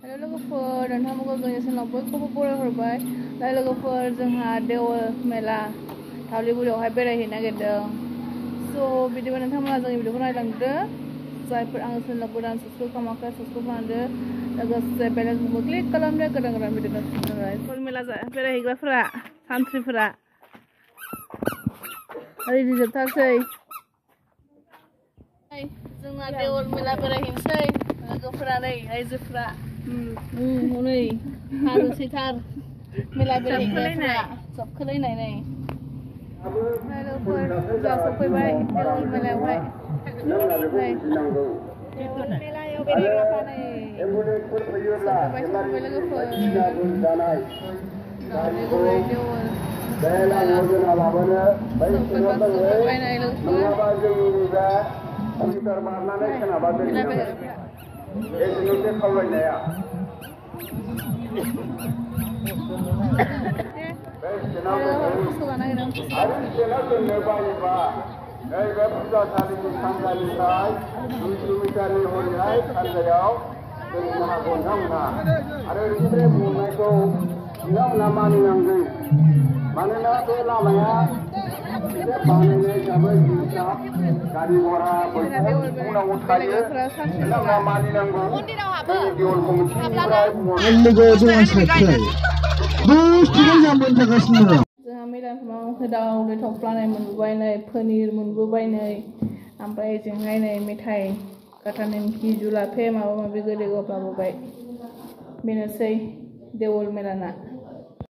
Hello लोगोफोर नोंथांमोनखौ जोंनि चेनेलाव बयखौबो बरायहरबाय दा लोगोफोर जोंहा देवल मेला थावलिगुरियावहाय बेरायहैनो नागिरदों स' बिदिबा नोंथांमोना जोंनि भिडिअखौ नायलांदो जायफोर आंनि चेनेलाव गोदान साबस्क्राइब खालामाखै साबस्क्राइब खालामदो लोगोसे बेल आइकनखौ क्लिक खालामदो गोदान भिडिअ नोटिफिकेसन मेला बेरायहैग्राफोरा सानथ्रिफोरा रेडि जोबथारसै जोंना देवल मेला बेरायहैनोसै लोगोफोरा नै आइजोफोरा हनै हारुसैथार मेला बेरायहैग्राफोरा सबखोलायनाय नै लोगोफोर जा सफैबाय देवल मेलायावहाय मेलायाव बेरायग्राफ्रा नै सफैबाय लोगोफोर दावलिगुरि देवल मेला सफैबाय नै लोगोफोर कम्पिउटार बारनानै सोनाबा दोननानै एजेन्टनि खावलायनाया आरो सेनाव दोननो बायोबा नैबे फुजासालिनि सानजानिफ्राय 2 किल'मिटारनि हरैहाय सानजायाव दोननो हागौ नोंथांमोनहा आरो बिनिफ्राय बुंनायखौ नोंथांमोनहा मानिनांगौ मानोना बे लामाया बानायनाय हिसाबै गारि घरा उनाव थायो नोंथांमोनहा मानिनांगौ देवल कमिटिनिफ्राय जोंहा मेलाखौ दाउ थफ्लानाय मोनबोबाय नै पनिर मोनबोबाय नै ओमफ्राय जोंहाय नै मेथाइ काटा नेमखि जुलाफे माबा माबि गोदै गब्लाबोबाय बेनोसै देवल मेलाना